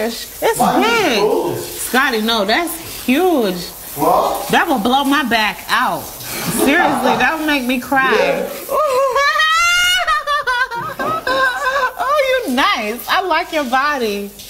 gosh. It's big. Scotty, no, that's huge. What? That will blow my back out. Seriously, that would make me cry. Yeah. Oh, you're nice. I like your body.